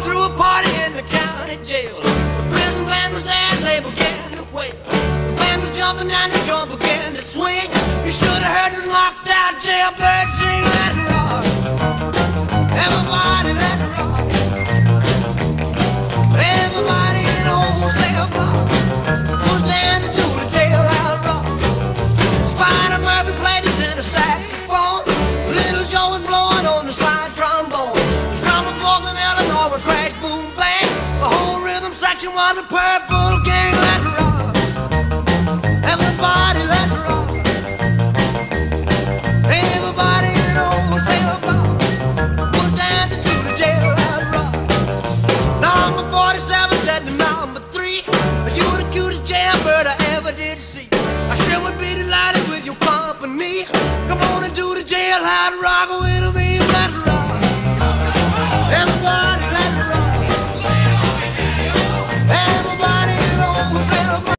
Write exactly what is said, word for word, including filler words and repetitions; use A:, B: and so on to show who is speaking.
A: threw a party in the county jail. The prison band was there and they began to wail. The band was jumping and the drum began to swing. You should have heard this knocked out jailbird sing. Let it rock, everybody let it rock. Everybody in the wholesale block was dancing to the jailhouse rock. Spider Murphy played his tenor saxophone. Little Joe was blowing on the slide trombone. The drummer boy from Illinois would crash, boom, bang. The whole rhythm section was a purple gang. Let's rock, everybody, let's rock. Everybody in the wholesale block was dancing to the jailhouse rock. Number forty-seven said to number three, you the cutest jailbird I ever did see. I sure would be delighted with your company. Come on and do the jailhouse rock with me. Let's